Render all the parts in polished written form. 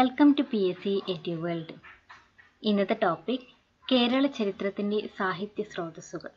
Welcome to PSC edu world. ഇന്നത്തെ topic Kerala ചരിത്രത്തിൻ്റെ സാഹിത്യ സ്രോതസ്സുകൾ.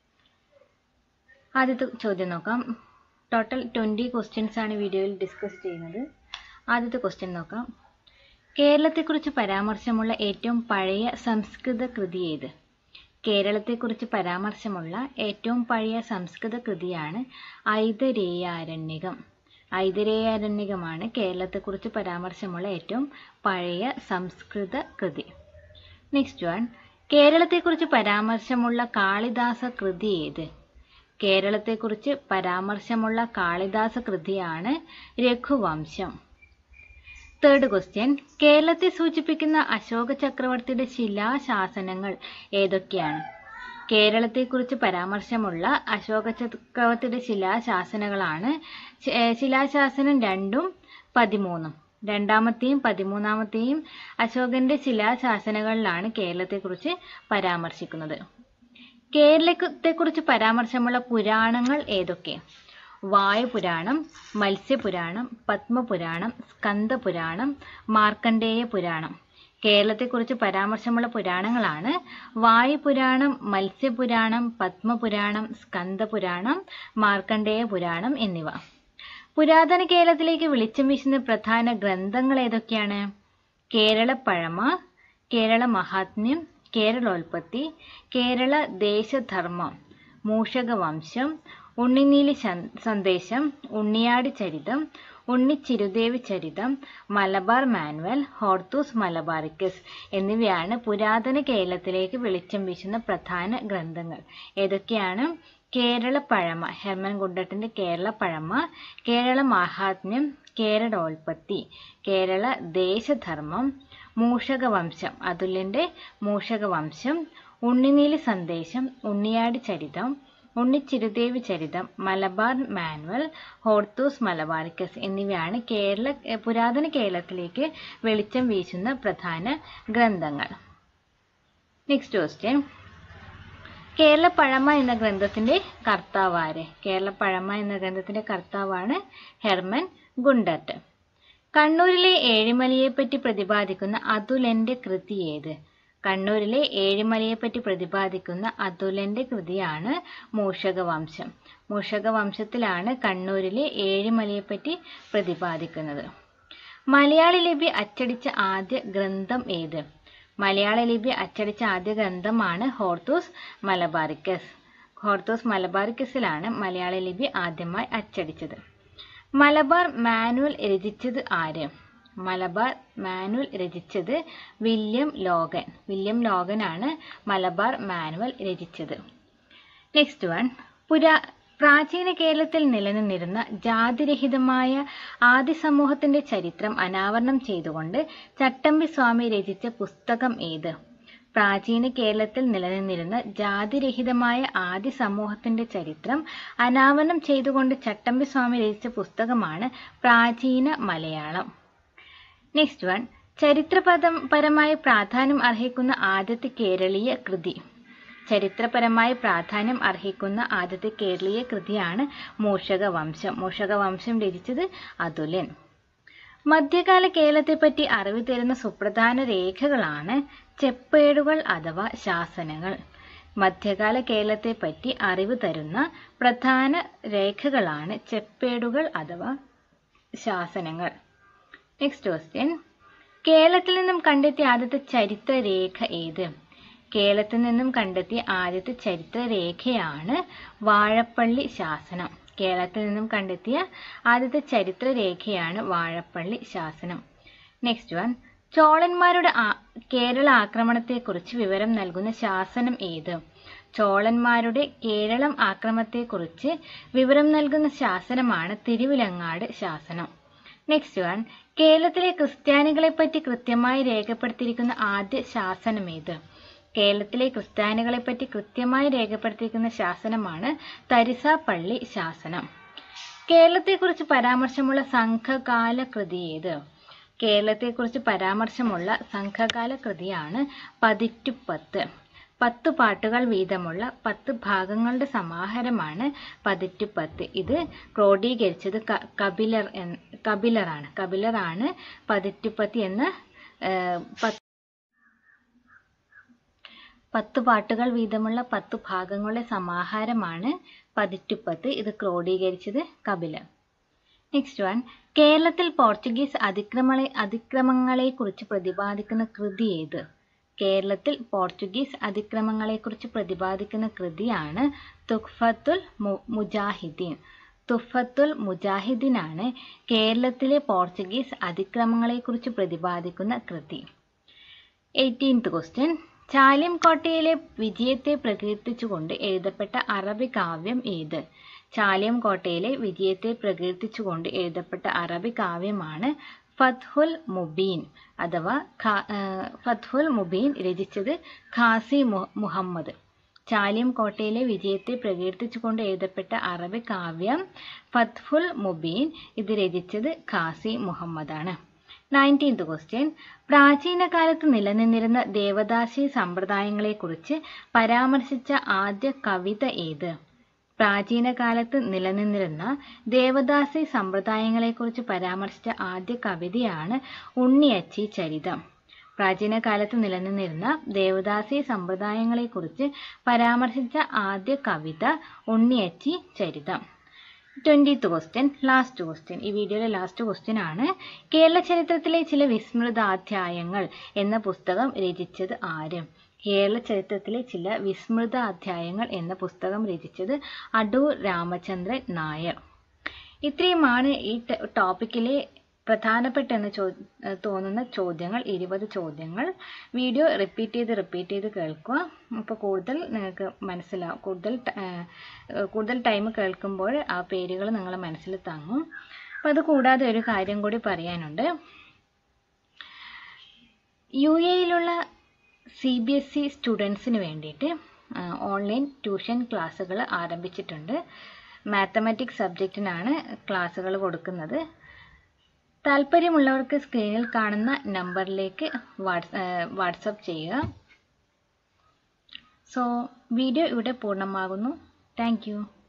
ആദ്യത്തെ ചോദ്യം നോക്കാം. ടോട്ടൽ 20 ക്വസ്റ്റ്യൻസ് ആണ് വീഡിയോയിൽ ഡിസ്കസ് ചെയ്യുന്നത്. ആദ്യത്തെ ക്വസ്റ്റ്യൻ നോക്കാം. കേരളത്തെക്കുറിച്ച് പരാമർശമുള്ള ഏറ്റവും പഴയ സംസ്കൃത കൃതി ഏത്? കേരളത്തെക്കുറിച്ച് പരാമർശമുള്ള ഏറ്റവും പഴയ സംസ്കൃത കൃതിയാണ് ഐതരേയാരണ്യകം. ഐതരേയാരണ്യകമാണ് കേരളത്തെക്കുറിച്ച് പരാമർശമുള്ള ഏറ്റവും പഴയ സംസ്കൃത കൃതി. നെക്സ്റ്റ് വൺ, കേരളത്തെക്കുറിച്ച് പരാമർശമുള്ള കാളിദാസ കൃതി ഏത്? കേരളത്തെക്കുറിച്ച് പരാമർശമുള്ള കാളിദാസ കൃതിയാണ് രഘുവംശം. തേർഡ് ക്വസ്റ്റ്യൻ, കേരളത്തെ സൂചിപ്പിക്കുന്ന അശോക ചക്രവർത്തിയുടെ ശിലാശാസനങ്ങൾ ഏതൊക്കെയാണ്? കേരളത്തെക്കുറിച്ച് പരാമർശമുള്ള അശോക ചക്രവർത്തിയുടെ ശിലാശാസനങ്ങളാണ് ശിലാശാസനം 2ഉം 13ഉം. രണ്ടാമത്തെയും 13ാമത്തെയും അശോകന്റെ ശിലാശാസനങ്ങളിലാണ് കേരളത്തെക്കുറിച്ച് പരാമർശിക്കുന്നത്. കേരളത്തെക്കുറിച്ച് പരാമർശമുള്ള പുരാണങ്ങൾ ഏതൊക്കെ? വായുപുരാണം, മത്സ്യപുരാണം, പത്മപുരാണം, സ്കന്ദപുരാണം, മാർക്കണ്ഡേയ പുരാണം. കേരളത്തെക്കുറിച്ച് പരാമർശമുള്ള പുരാണങ്ങളാണ് വായുപുരാണം, മത്സ്യപുരാണം, പത്മപുരാണം, സ്കന്ദപുരാണം, മാർക്കണ്ഡേയ പുരാണം എന്നിവ. പുരാതന കേരളത്തിലേക്ക് വെളിച്ചം വീശുന്ന പ്രധാന ഗ്രന്ഥങ്ങൾ ഏതൊക്കെയാണ്? കേരളപ്പഴമ, കേരള മഹാത്മ്യം, കേരളോൽപ്പത്തി, കേരള ദേശധർമ്മം, മൂഷകവംശം, ഉണ്ണിനീലി സന്ദേശം, ഉണ്ണിയാടി ചരിതം, ഉണ്ണിച്ചിരുദേവി ചരിതം, മലബാർ മാനുവൽ, ഹോർത്തൂസ് മലബാറിക്കസ് എന്നിവയാണ് പുരാതന കേരളത്തിലേക്ക് വെളിച്ചം വീശുന്ന പ്രധാന ഗ്രന്ഥങ്ങൾ. ഏതൊക്കെയാണ്? കേരളപ്പഴമ, ഹെർമൻ ഗുണ്ടട്ടിന്റെ കേരളപ്പഴമ, കേരള മഹാത്മ്യം, കേരളോൽപ്പത്തി, കേരള ദേശധർമ്മം, മൂഷകവംശം, അതുല്യന്റെ മൂഷകവംശം, ഉണ്ണിനീലി സന്ദേശം, ഉണ്ണിയാടി ചരിതം, ഉണ്ണിച്ചിരുദേവി ചരിതം, മലബാർ മാനുവൽ, ഹോർത്തൂസ് മലബാറിക്കസ് എന്നിവയാണ് പുരാതന കേരളത്തിലേക്ക് വെളിച്ചം വീശുന്ന പ്രധാന ഗ്രന്ഥങ്ങൾ. നെക്സ്റ്റ് ക്വസ്റ്റ്യൻ, കേരളപ്പഴമ എന്ന ഗ്രന്ഥത്തിന്റെ കർത്താവ് ആര്? കേരളപ്പഴമ എന്ന ഗ്രന്ഥത്തിന്റെ കർത്താവാണ് ഹെർമൻ ഗുണ്ടട്ട്. കണ്ണൂരിലെ ഏഴിമലയെപ്പറ്റി പ്രതിപാദിക്കുന്ന അതുലന്റെ കൃതി ഏത്? കണ്ണൂരിലെ ഏഴിമലയെപ്പറ്റി പ്രതിപാദിക്കുന്ന അതുലന്റെ കൃതിയാണ് മൂഷകവംശം. മൂഷകവംശത്തിലാണ് കണ്ണൂരിലെ ഏഴിമലയെപ്പറ്റി പ്രതിപാദിക്കുന്നത്. മലയാള ലിപി അച്ചടിച്ച ആദ്യ ഗ്രന്ഥം ഏത്? മലയാള ലിപി അച്ചടിച്ച ആദ്യ ഗ്രന്ഥമാണ് ഹോർത്തൂസ് മലബാറിക്കസ്. ഹോർത്തൂസ് മലബാറിക്കസിലാണ് മലയാള ലിപി ആദ്യമായി അച്ചടിച്ചത്. മലബാർ മാനുവൽ രചിച്ചത് ആര്? മലബാർ മാനുവൽ രചിച്ചത് വില്യം ലോഗൻ. വില്യം ലോഗനാണ് മലബാർ മാനുവൽ രചിച്ചത്. നെക്സ്റ്റ് വൺ, പ്രാചീന കേരളത്തിൽ നിലനിന്നിരുന്ന ജാതിരഹിതമായ ആദി സമൂഹത്തിന്റെ ചരിത്രം അനാവരണം ചെയ്തുകൊണ്ട് ചട്ടമ്പി സ്വാമി രചിച്ച പുസ്തകം ഏത്? പ്രാചീന കേരളത്തിൽ നിലനിന്നിരുന്ന ജാതിരഹിതമായ ആദി സമൂഹത്തിന്റെ ചരിത്രം അനാവരണം ചെയ്തുകൊണ്ട് ചട്ടമ്പി സ്വാമി രചിച്ച പുസ്തകമാണ് പ്രാചീന മലയാളം. നെക്സ്റ്റ് വൺ, ചരിത്രപരമായി പ്രാധാന്യം അർഹിക്കുന്ന ആദ്യത്തെ കേരളീയ കൃതി. ചരിത്രപരമായി പ്രാധാന്യം അർഹിക്കുന്ന ആദ്യത്തെ കേരളീയ കൃതിയാണ് മൂഷകവംശം. മൂഷകവംശം രചിച്ചത് അതുലൻ. മധ്യകാല കേരളത്തെപ്പറ്റി അറിവ് തരുന്ന സുപ്രധാന രേഖകളാണ് ചെപ്പേടുകൾ അഥവാ ശാസനങ്ങൾ. മധ്യകാല കേരളത്തെപ്പറ്റി അറിവ് തരുന്ന പ്രധാന രേഖകളാണ് ചെപ്പേടുകൾ അഥവാ ശാസനങ്ങൾ. നെക്സ്റ്റ് ക്വസ്റ്റ്യൻ, കേരളത്തിൽ നിന്നും കണ്ടെത്തിയ ആദ്യത്തെ ചരിത്രരേഖ ഏത്? കേരളത്തിൽ നിന്നും കണ്ടെത്തിയ ആദ്യത്തെ ചരിത്രരേഖയാണ് വാഴപ്പള്ളി ശാസനം. കേരളത്തിൽ നിന്നും കണ്ടെത്തിയ ആദ്യത്തെ ചരിത്രരേഖയാണ് വാഴപ്പള്ളി ശാസനം. നെക്സ്റ്റ് വൺ, ചോളന്മാരുടെ കേരള ആക്രമണത്തെക്കുറിച്ച് വിവരം നൽകുന്ന ശാസനം ഏത്? ചോളന്മാരുടെ കേരളം ആക്രമണത്തെക്കുറിച്ച് വിവരം നൽകുന്ന ശാസനമാണ് തിരുവിലങ്ങാട് ശാസനം. നെക്സ്റ്റ് വൺ, കേരളത്തിലെ ക്രിസ്ത്യാനികളെപ്പറ്റി കൃത്യമായി രേഖപ്പെടുത്തിയിരിക്കുന്ന ആദ്യ ശാസനം ഏത്? കേരളത്തിലെ ക്രിസ്ത്യാനികളെപ്പറ്റി കൃത്യമായി രേഖപ്പെടുത്തിയിരിക്കുന്ന ശാസനമാണ് തരിസാപ്പള്ളി ശാസനം. കേരളത്തെക്കുറിച്ച് പരാമർശമുള്ള സംഘകാല കൃതി ഏത്? കേരളത്തെക്കുറിച്ച് പരാമർശമുള്ള സംഘകാല കൃതിയാണ് പതിറ്റുപ്പത്ത്. 10 പാട്ടുകൾ വീതമുള്ള 10 ഭാഗങ്ങളുടെ സമാഹാരമാണ് പതിറ്റുപത്ത്. ഇത് ക്രോഡീകരിച്ചത് കപിലറാണ്. കപിലറാണ് പതിറ്റുപത്ത് എന്ന 10 പാട്ടുകൾ വീതമുള്ള 10 ഭാഗങ്ങളുടെ സമാഹാരമാണ് പതിറ്റുപത്ത്. ഇത് ക്രോഡീകരിച്ചത് കപിലർ. നെക്സ്റ്റ് വൺ, കേരളത്തിൽ പോർച്ചുഗീസ് അതിക്രമങ്ങളെക്കുറിച്ച് പ്രതിപാദിക്കുന്ന കൃതി ഏത്? കേരളത്തിൽ പോർച്ചുഗീസ് അതിക്രമങ്ങളെക്കുറിച്ച് പ്രതിപാദിക്കുന്ന കൃതിയാണ് തുഹ്ഫത്തുൽ മുജാഹിദീൻ. തുഹ്ഫത്തുൽ മുജാഹിദീനാണ് കേരളത്തിലെ പോർച്ചുഗീസ് അതിക്രമങ്ങളെക്കുറിച്ച് പ്രതിപാദിക്കുന്ന കൃതി. 18th ക്വസ്റ്റ്യൻ, ചാലിയം വിജയത്തെ പ്രകീർത്തിച്ചുകൊണ്ട് എഴുതപ്പെട്ട അറബി കാവ്യം ഏത്? ചാലിയം കോട്ടയിലെ വിജയത്തെ പ്രകീർത്തിച്ചുകൊണ്ട് എഴുതപ്പെട്ട അറബി കാവ്യമാണ് ഫത്ഹുൽ മുബീൻ അഥവാ ഫത്ഹുൽ മുബീൻ. രചിച്ചത് ഖാസി മുഹമ്മദ്. ചാലിയം കോട്ടയിലെ വിജയത്തെ പ്രകീർത്തിച്ചുകൊണ്ട് എഴുതപ്പെട്ട അറബി കാവ്യം ഫത്ഹുൽ മുബീൻ. ഇത് രചിച്ചത് ഖാസി മുഹമ്മദാണ്. 19th ക്വസ്റ്റ്യൻ, പ്രാചീന കാലത്ത് നിലനിന്നിരുന്ന ദേവദാസി സമ്പ്രദായങ്ങളെക്കുറിച്ച് പരാമർശിച്ച ആദ്യ കവിത ഏത്? പ്രാചീന കാലത്ത് നിലനിന്നിരുന്ന ദേവദാസി സമ്പ്രദായങ്ങളെക്കുറിച്ച് പരാമർശിച്ച ആദ്യ കവിതയാണ് ഉണ്ണിയച്ചി ചരിതം. പ്രാചീന കാലത്ത് നിലനിന്നിരുന്ന ദേവദാസി സമ്പ്രദായങ്ങളെക്കുറിച്ച് പരാമർശിച്ച ആദ്യ കവിത ഉണ്ണിയച്ചി ചരിതം. 20th question, last question. ഈ വീഡിയോയിലെ ലാസ്റ്റ് ക്വസ്റ്റ്യൻ ആണ്. കേരള ചരിത്രത്തിലെ ചില വിസ്മൃതാധ്യായങ്ങൾ എന്ന പുസ്തകം രചിച്ചത് ആര്? കേരള ചരിത്രത്തിലെ ചില വിസ്മൃതാധ്യായങ്ങൾ എന്ന പുസ്തകം രചിച്ചത് അടൂർ രാമചന്ദ്രൻ നായർ. ഇത്രയുമാണ് ഈ ടോപ്പിക്കിലെ പ്രധാനപ്പെട്ടെന്ന് തോന്നുന്ന ചോദ്യങ്ങൾ. 20 ചോദ്യങ്ങൾ. വീഡിയോ റിപ്പീറ്റ് ചെയ്ത് കേൾക്കുക. അപ്പോൾ കൂടുതൽ നിങ്ങൾക്ക് മനസ്സിലാവും. കൂടുതൽ ടൈം കേൾക്കുമ്പോൾ ആ പേരുകൾ നിങ്ങളെ മനസ്സിൽ തങ്ങും. അപ്പോൾ അത് കൂടാതെ ഒരു കാര്യം കൂടി പറയാനുണ്ട്. UAEയിലുള്ള CBSE സ്റ്റുഡൻസിന് വേണ്ടിയിട്ട് ഓൺലൈൻ ട്യൂഷൻ ക്ലാസ്സുകൾ ആരംഭിച്ചിട്ടുണ്ട്. മാത്തമാറ്റിക്സ് സബ്ജക്റ്റിനാണ് ക്ലാസ്സുകൾ കൊടുക്കുന്നത്. താല്പര്യമുള്ളവർക്ക് സ്ക്രീനിൽ കാണുന്ന നമ്പറിലേക്ക് വാട്സപ്പ് ചെയ്യുക. സോ വീഡിയോ ഇവിടെ പൂർണ്ണമാകുന്നു. Thank U.